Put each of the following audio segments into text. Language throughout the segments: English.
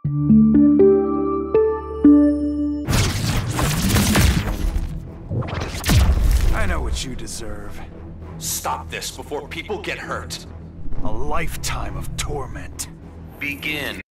I know what you deserve. Stop this before people get hurt. A lifetime of torment. Begin.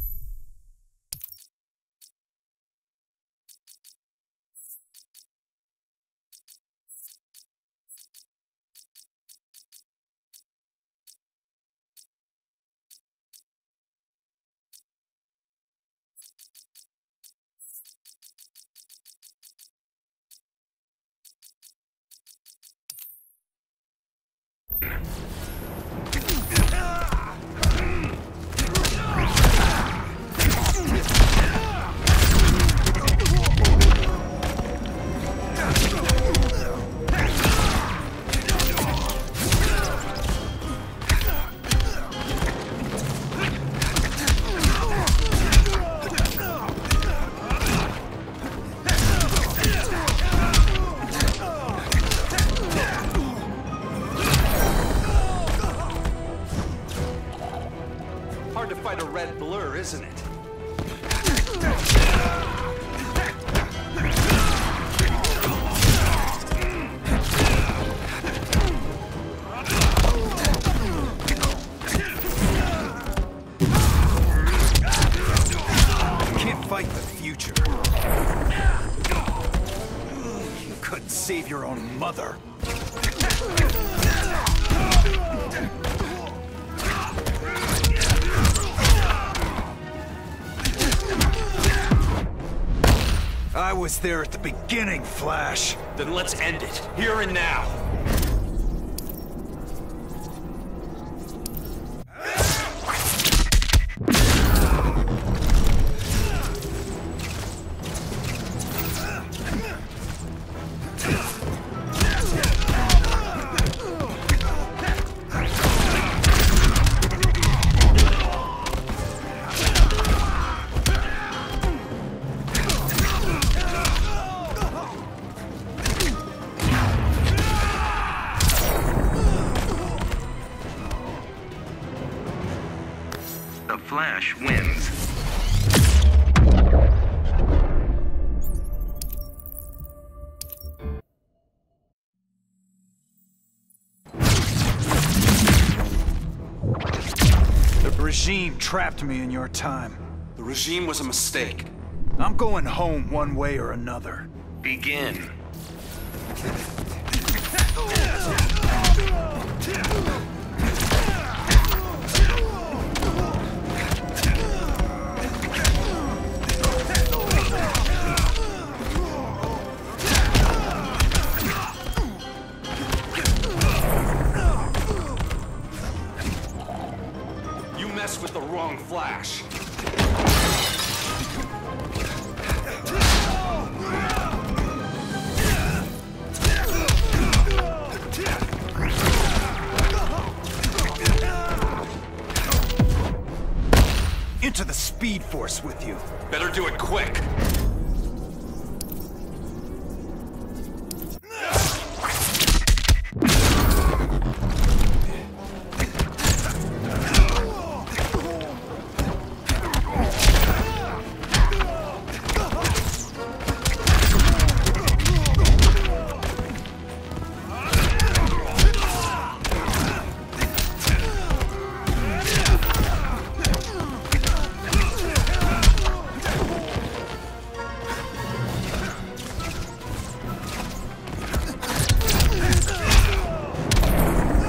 Hard to fight a red blur, isn't it? Can't fight the future. You couldn't save your own mother. I was there at the beginning, Flash. Then let's end it, here and now. The Flash wins. The regime trapped me in your time. The regime was a mistake. I'm going home one way or another. Begin. You messed with the wrong Flash. Into the Speed Force with you. Better do it quick.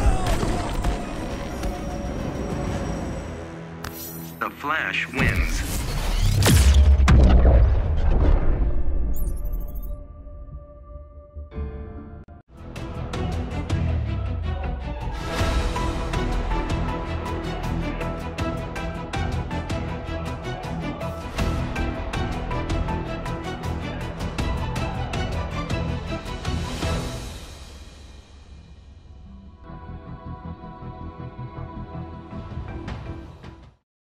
The Flash wins.